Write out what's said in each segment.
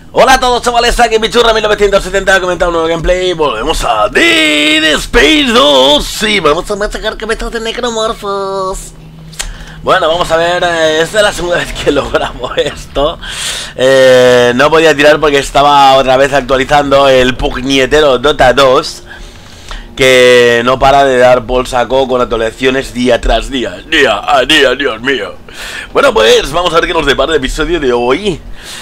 Hola a todos, chavales, aquí Pichurra 1970 ha comentado un nuevo gameplay. Volvemos a Dead Space 2. Sí, vamos a machacar cabezas de necromorfos. Bueno, vamos a ver, esta es la segunda vez que lo grabo esto. No podía tirar porque estaba otra vez actualizando el puñetero Dota 2, que no para de dar por saco con actualizaciones día tras día. Día a día, Dios mío. Bueno, pues vamos a ver qué nos depara el episodio de hoy.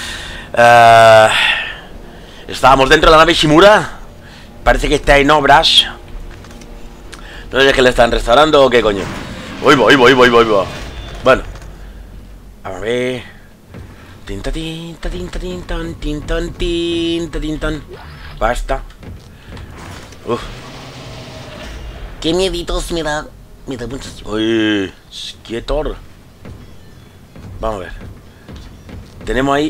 Estábamos dentro de la nave Shimura. Parece que está en obras. No sé si es que le están restaurando o qué coño. Voy. Bueno, a ver. Tinta, tinta, tinta, tintan, tintan, tinta, tintan. Basta. Uf. Qué mieditos me da muchos. Uy, quietor. Vamos a ver. Tenemos ahí.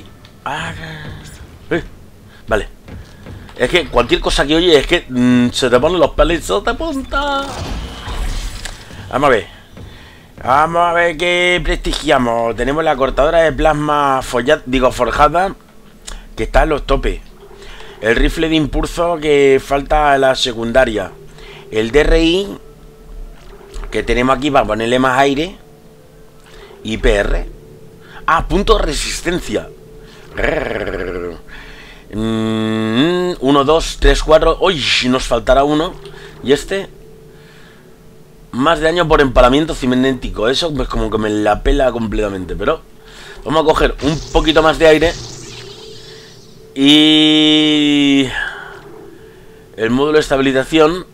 Vale. Es que cualquier cosa que oye es que se te ponen los pelitos de punta. Vamos a ver. Vamos a ver qué prestigiamos. Tenemos la cortadora de plasma forjada, que está en los topes. El rifle de impulso que falta a la secundaria. El DRI que tenemos aquí para ponerle más aire. Y PR. Punto de resistencia. 1, 2, 3, 4. Uy, nos faltará uno. Y este. Más de daño por empalamiento cibernético. Eso pues como que me la pela completamente. Pero vamos a coger un poquito más de aire. Y el módulo de estabilización.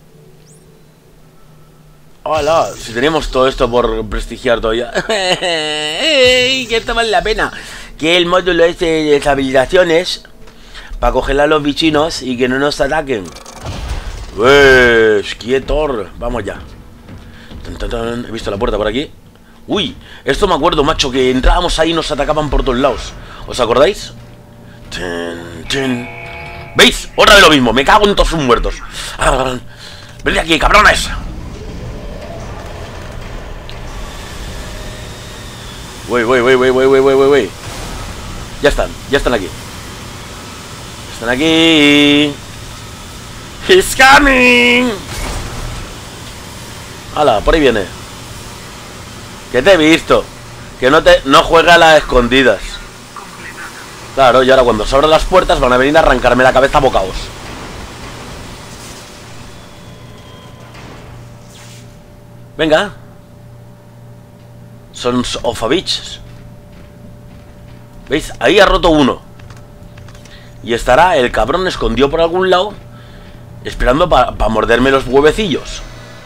¡Hola! Si tenemos todo esto por prestigiar todavía. ¡Que esto vale la pena! Que el módulo este de estabilizaciones para congelar a los bichinos y que no nos ataquen. Pues quietor. Vamos ya. He visto la puerta por aquí. Uy, esto me acuerdo, macho, que entrábamos ahí y nos atacaban por todos lados. ¿Os acordáis? ¿Veis? Otra vez lo mismo. Me cago en todos sus muertos. Venid aquí, cabrones. Voy. Ya están aquí. Están aquí. He's coming. Hala, por ahí viene. Que te he visto. Que no juega a las escondidas. Claro, y ahora cuando se abran las puertas van a venir a arrancarme la cabeza a bocaos. Venga. Sons of a bitch. ¿Veis? Ahí ha roto uno. Y estará el cabrón escondido por algún lado, esperando para morderme los huevecillos.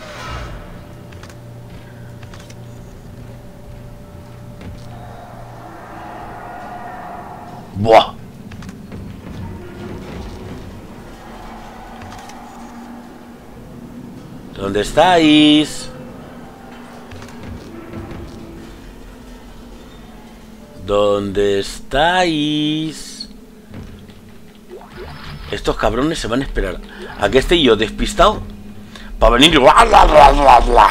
Buah. ¿Dónde estáis? ¿Dónde estáis? Estos cabrones se van a esperar a que esté yo despistado para venir y bla, bla, bla, bla, bla.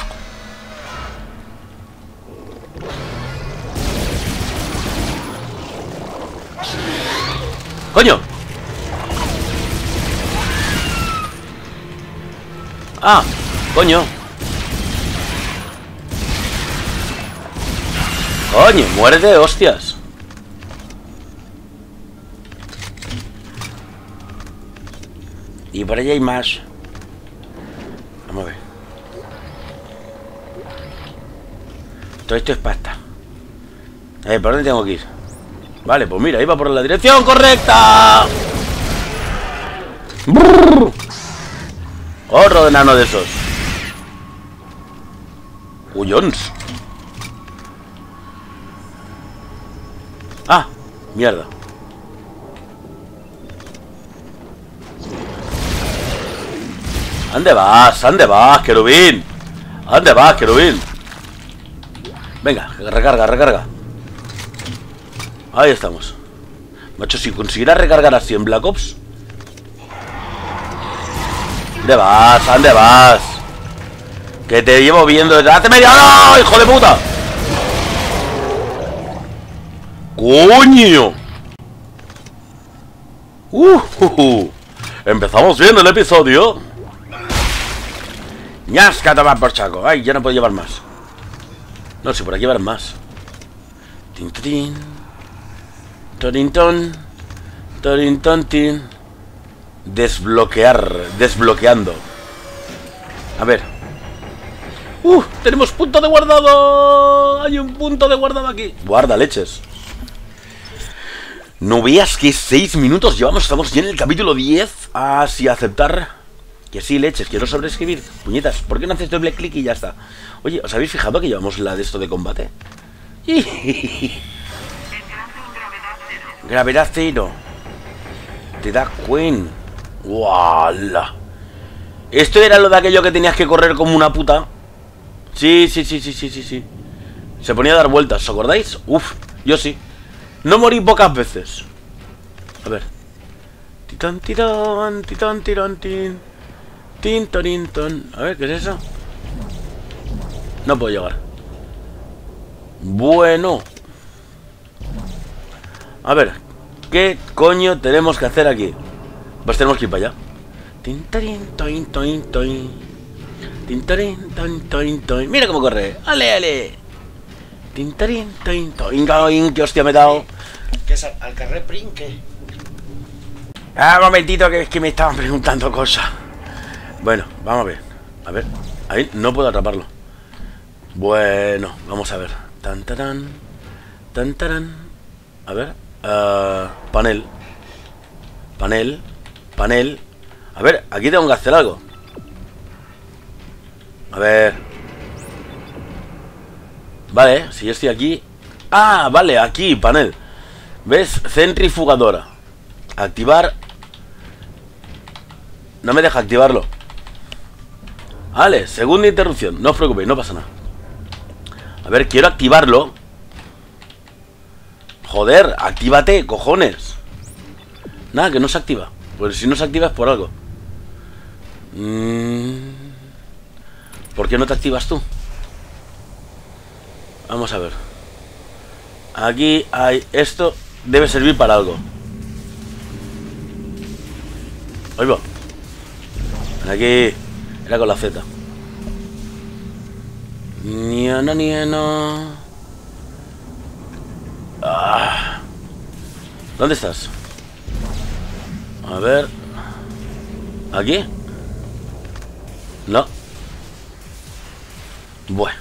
¡Coño! ¡Coño! ¡Coño! ¡Muérete, hostias! Y por allá hay más. Vamos a ver. Todo esto es pasta. ¿Por dónde tengo que ir? Vale, pues mira, iba por la dirección correcta. ¡Brrr! Otro enano de esos. Huyons. Mierda. ¿Dónde vas, querubín? ¿Dónde vas, querubín? Venga, recarga. Ahí estamos. Macho, si consiguiera recargar así en Black Ops. ¿Dónde vas? Que te llevo viendo desde hace media hora. ¡No, hijo de puta! ¡Coño! Empezamos bien el episodio. ¡Ñasca, tomar por chaco! ¡Ay, ya no puedo llevar más! No, si por aquí llevar más. Tin, tin. Torinton. Torinton, tin. Desbloquear. Desbloqueando. A ver. ¡Tenemos punto de guardado! ¡Hay un punto de guardado aquí! Guarda leches. No veas que 6 minutos llevamos. Estamos ya en el capítulo 10. Ah, sí, aceptar. Que sí, leches, quiero sobreescribir. Puñetas, ¿por qué no haces doble clic y ya está? Oye, ¿os habéis fijado que llevamos la de esto de combate? Gravedad cero. Te da Queen. ¡Wala! Esto era lo de aquello que tenías que correr como una puta. Sí. Se ponía a dar vueltas, ¿os acordáis? Uf, yo sí. No morí pocas veces. A ver. Titán, tirón, titán, tirón, tin. Tin, torin, ton. A ver, ¿qué es eso? No puedo llegar. Bueno. A ver, ¿qué coño tenemos que hacer aquí? Pues tenemos que ir para allá. Tin, tarin, toin, toin, toin. Tin, tarin, toin, toin, toin. Mira cómo corre. Ale, ale. Tin, tarin, toin, toin, toin. ¿Qué hostia me he dado? ¿Qué es al carrer Prinque? Ah, un momentito, que es que me estaban preguntando cosas. Bueno, vamos a ver. A ver, ahí no puedo atraparlo. Bueno, vamos a ver. Tan, tarán. Tan, tarán. A ver. Panel. Panel. Panel. A ver, aquí tengo que hacer algo. A ver. Vale, si yo estoy aquí. Ah, vale, aquí, panel. ¿Ves? Centrifugadora. Activar. No me deja activarlo. Vale, segunda interrupción. No os preocupéis, no pasa nada. A ver, quiero activarlo. Joder, actívate, cojones. Nada, que no se activa. Pues si no se activa es por algo. ¿Por qué no te activas tú? Vamos a ver. Aquí hay... Esto debe servir para algo. Ahí va. Aquí... Era con la Z. Nieno. ¿Dónde estás? A ver. ¿Aquí? No. Bueno.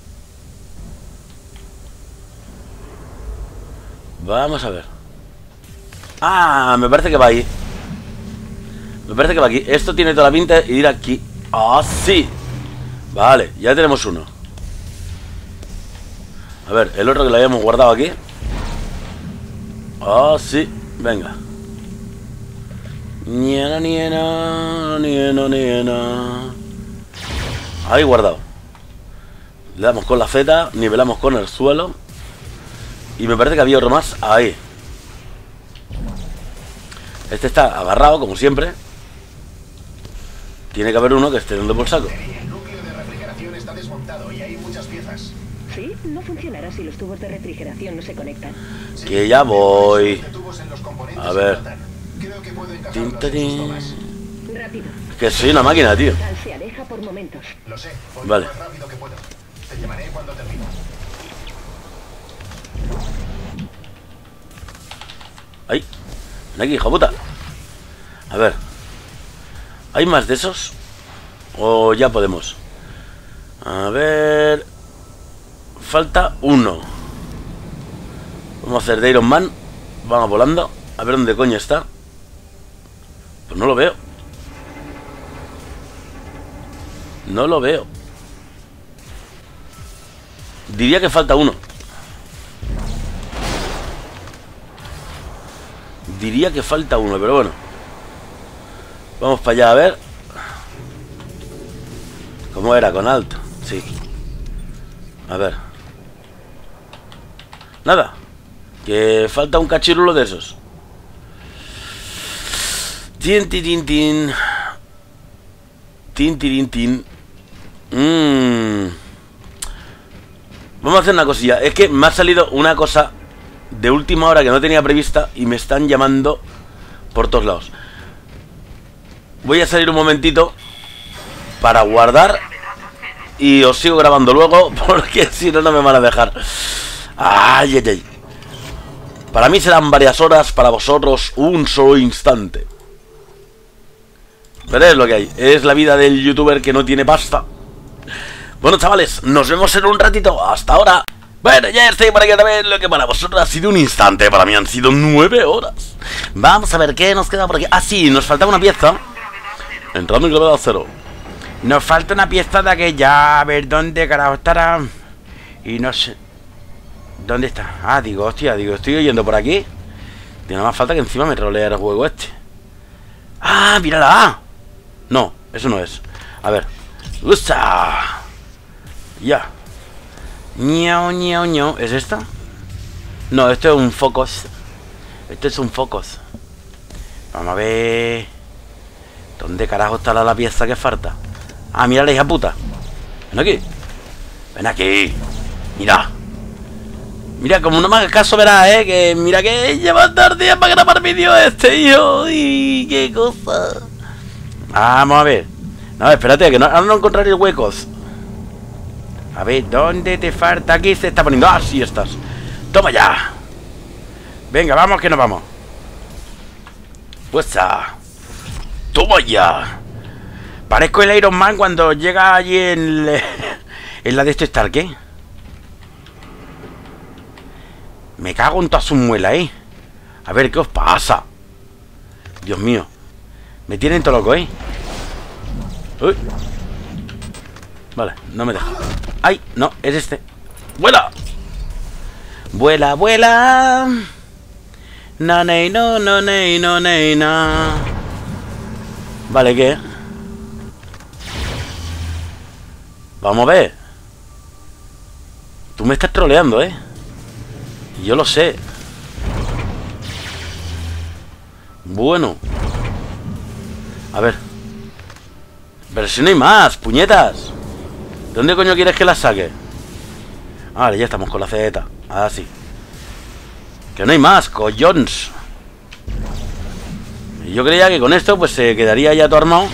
Vamos a ver. Ah, me parece que va ahí. Me parece que va aquí. Esto tiene toda la pinta de ir aquí. ¡Ah, sí! Vale, ya tenemos uno. A ver, el otro que lo habíamos guardado aquí. ¡Ah, sí! Venga. Niena. Ahí guardado. Le damos con la Z, nivelamos con el suelo. Y me parece que había otro más ahí. Este está agarrado, como siempre. Tiene que haber uno que esté dando por saco. El núcleo de refrigeración está desmontado y hay muchas piezas. Sí, no funcionará si los tubos de refrigeración no se conectan. Que ya voy. A ver. Rápido. Que soy una máquina, tío. Se aleja por momentos. Lo sé, voy vale. lo más rápido que puedo. Te llamaré cuando termine. ¡Ay! Ven aquí, hijo puta. A ver. ¿Hay más de esos? ¿O ya podemos? A ver... Falta uno. Vamos a hacer de Iron Man. Vamos volando. A ver dónde coño está. Pues no lo veo. No lo veo. Diría que falta uno. Diría que falta uno, pero bueno. Vamos para allá a ver. ¿Cómo era? Con alto. Sí. A ver. Nada. Que falta un cachirulo de esos. Tin, tin, tin. Tin, tin, tin. Vamos a hacer una cosilla. Es que me ha salido una cosa de última hora que no tenía prevista y me están llamando por todos lados. Voy a salir un momentito para guardar y os sigo grabando luego, porque si no, no me van a dejar. Ay, ay, ay. Para mí serán varias horas, para vosotros un solo instante. Pero es lo que hay, es la vida del youtuber que no tiene pasta. Bueno, chavales, nos vemos en un ratito. Hasta ahora. Bueno, ya estoy por aquí otra vez. Lo que para vosotros ha sido un instante, para mí han sido 9 horas. Vamos a ver qué nos queda por aquí. Ah, sí, nos faltaba una pieza. Entrando en gravedad cero. Nos falta una pieza de aquella. A ver, ¿dónde carajo estará? Y no sé. ¿Dónde está? Ah, digo, hostia, digo, estoy oyendo por aquí. Tiene más falta que encima me trolea el juego este. Ah, mírala. No, eso no es. A ver. ¡Usa! Ya. Ñao, ñao, ñao. ¿Es esta? No, esto es un focus. Esto es un focus. Vamos a ver. ¿Dónde carajo está la pieza que falta? Ah, mira la hija puta. Ven aquí. Ven aquí. Mira. Mira, como no me hagas caso verás, que mira que lleva tarde para grabar vídeo este, hijo. Y qué cosa. Vamos a ver. No, espérate, que no, ahora no encontraré huecos. A ver, ¿dónde te falta? Aquí se está poniendo. Ah, sí estás. Toma ya. Venga, vamos que nos vamos. Pues toma ya. Parezco el Iron Man cuando llega allí en la de este Stark, ¿eh? Me cago en toda su muela, ¿eh? A ver, ¿qué os pasa? Dios mío. Me tienen todo loco, ¿eh? Uy. Vale, no me deja. ¡Ay! No, es este. ¡Vuela! ¡Vuela, vuela! No, nei, no, no, nei, no, nei, no. Vale, ¿qué? Vamos a ver. Tú me estás troleando, ¿eh? Y yo lo sé. Bueno. A ver. Pero si no hay más, puñetas. ¿Dónde coño quieres que la saque? Vale, ya estamos con la Z. Ah, sí. Que no hay más, collons. Y yo creía que con esto pues se quedaría ya todo armado.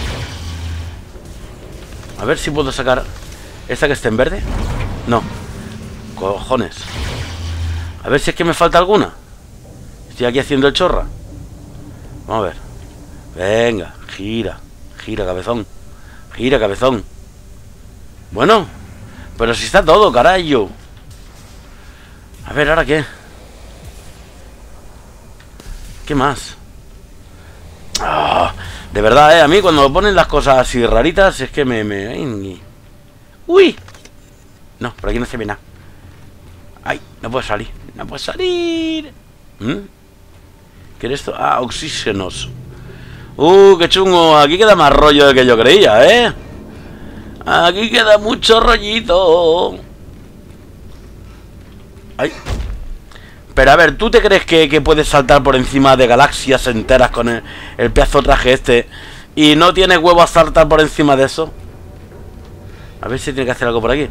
A ver si puedo sacar esta que esté en verde. No. Cojones. A ver si es que me falta alguna. Estoy aquí haciendo el chorra. Vamos a ver. Venga, gira. Gira, cabezón. Gira, cabezón. Bueno. Pero si está todo, carajo. A ver, ¿ahora qué? ¿Qué más? Oh, de verdad, a mí cuando ponen las cosas así raritas es que me... ¡Uy! No, por aquí no se ve nada. ¡Ay! No puedo salir. ¡No puedo salir! ¿Qué es esto? Ah, oxígenos. ¡Qué chungo! Aquí queda más rollo de que yo creía, ¿eh? Aquí queda mucho rollito. ¡Ay! Pero a ver, ¿tú te crees que puedes saltar por encima de galaxias enteras con el pedazo de traje este y no tienes huevo a saltar por encima de eso? A ver si tiene que hacer algo por aquí.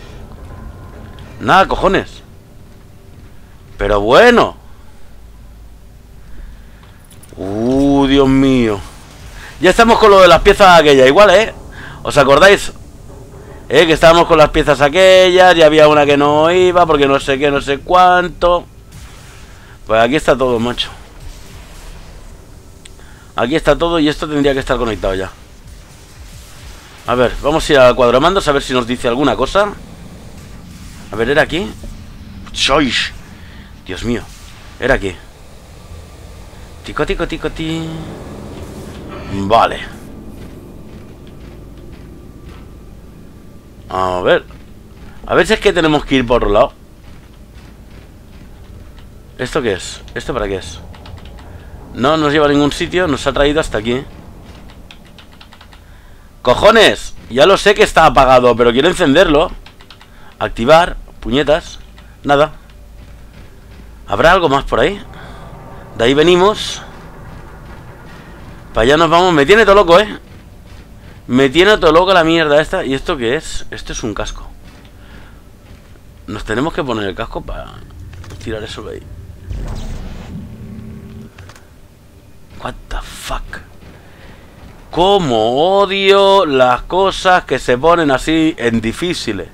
Nada, cojones. Pero bueno. Dios mío. Ya estamos con lo de las piezas aquellas, igual, ¿eh? ¿Os acordáis? Que estábamos con las piezas aquellas y había una que no iba porque no sé qué, no sé cuánto. Pues aquí está todo, macho. Aquí está todo y esto tendría que estar conectado ya. A ver, vamos a ir al cuadromandos a ver si nos dice alguna cosa. A ver, ¿era aquí? ¡Choish! Dios mío, era aquí. Tico, tico, tico, ti. Vale. A ver. A ver si es que tenemos que ir por otro lado. ¿Esto qué es? ¿Esto para qué es? No nos lleva a ningún sitio. Nos ha traído hasta aquí. ¡Cojones! Ya lo sé que está apagado, pero quiero encenderlo. Activar. Puñetas. Nada. ¿Habrá algo más por ahí? De ahí venimos. Para allá nos vamos. Me tiene todo loco, ¿eh? Me tiene todo loco la mierda esta. ¿Y esto qué es? Esto es un casco. Nos tenemos que poner el casco para tirar eso de ahí. What the fuck. Cómo odio las cosas que se ponen así en difíciles.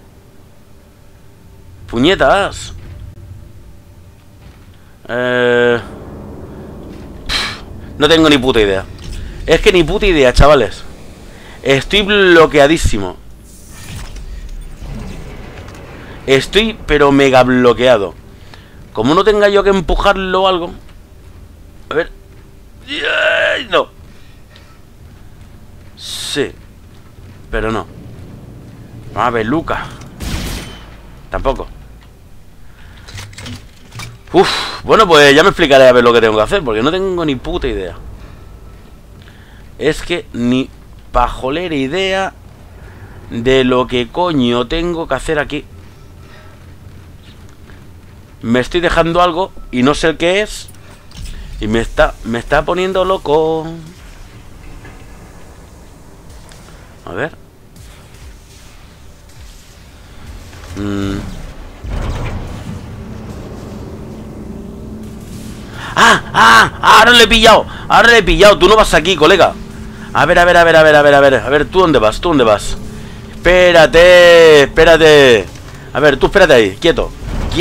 Puñetas. No tengo ni puta idea. Es que ni puta idea, chavales. Estoy bloqueadísimo. Estoy pero mega bloqueado. Como no tenga yo que empujarlo o algo. A ver. No. Sí. Pero no. Vamos a ver, Luca. Tampoco. Uf. Bueno, pues ya me explicaré a ver lo que tengo que hacer, porque no tengo ni puta idea. Es que ni pajolera idea de lo que coño tengo que hacer aquí. Me estoy dejando algo y no sé el qué es. Y me está poniendo loco. A ver. Ahora le he pillado. Ahora le he pillado. Tú no vas aquí, colega. A ver. A ver, ¿tú dónde vas? Espérate. A ver, tú espérate ahí. Quieto.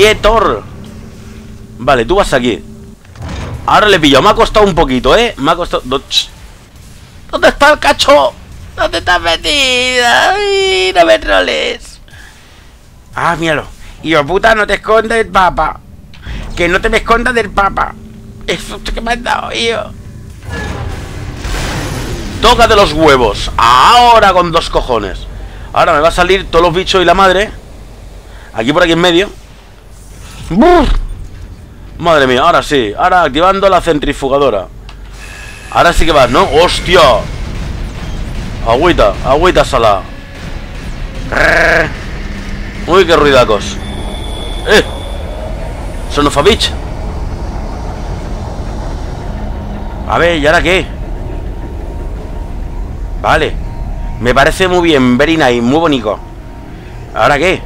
Vale, tú vas aquí. Ahora le he pillado. Me ha costado un poquito, me ha costado. ¿Dónde está el cacho? ¿Dónde estás metida? Ay, no me troles. Ah, míralo. Hijo puta, no te escondas del papa. Que no te me escondas del papa. Eso que me has dado, hijo. Tócate los huevos. Ahora con 2 cojones. Ahora me va a salir todos los bichos y la madre. Aquí por aquí en medio. ¡Buf! Madre mía, ahora sí. Ahora activando la centrifugadora. Ahora sí que vas, ¿no? ¡Hostia! Agüita salada. Uy, qué ruidacos. Sonofabich. A ver, ¿y ahora qué? Vale. Me parece muy bien, very nice, muy bonito. ¿Ahora qué?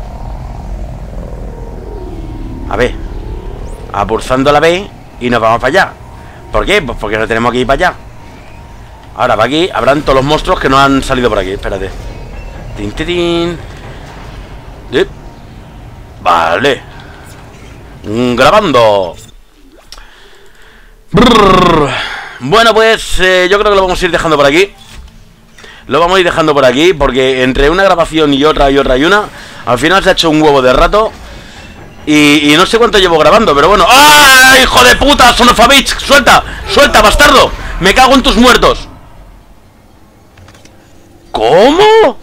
A ver. Apulsando la B y nos vamos para allá. ¿Por qué? Pues porque no tenemos que ir para allá. Ahora, para aquí habrán todos los monstruos que no han salido por aquí. Espérate. Tin. Vale. Grabando. Bueno, pues yo creo que lo vamos a ir dejando por aquí. Lo vamos a ir dejando por aquí, porque entre una grabación y otra, al final se ha hecho un huevo de rato. Y no sé cuánto llevo grabando, pero bueno. ¡Ah, hijo de puta! ¡Sonofabich! ¡Suelta! ¡Bastardo! ¡Me cago en tus muertos! ¿Cómo?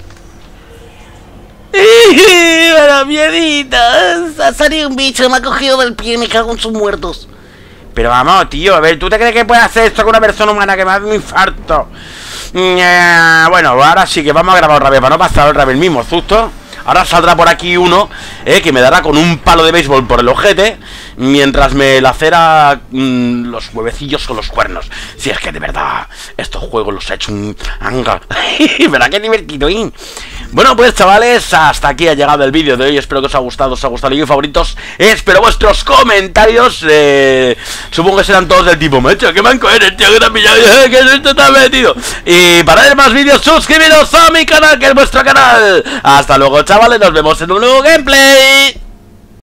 ¡Pero mieditas! Ha salido un bicho, me ha cogido del pie y me cago en sus muertos. Pero vamos, tío, a ver, ¿tú te crees que puedes hacer esto con una persona humana que me da un infarto? Bueno, ahora sí que vamos a grabar otra vez, para no pasar otra vez el mismo susto. Ahora saldrá por aquí uno que me dará con un palo de béisbol por el ojete, mientras me lacera los huevecillos con los cuernos. Si es que de verdad estos juegos los he hecho un anga. ¿Verdad que divertido? Bueno, pues chavales, hasta aquí ha llegado el vídeo de hoy. Espero que os haya gustado los favoritos. Espero vuestros comentarios. Supongo que serán todos del tipo: macho, que manco eres, tío, que te has pillado, que esto está metido. Y para ver más vídeos, suscribiros a mi canal, que es vuestro canal. Hasta luego, chavales, nos vemos en un nuevo gameplay.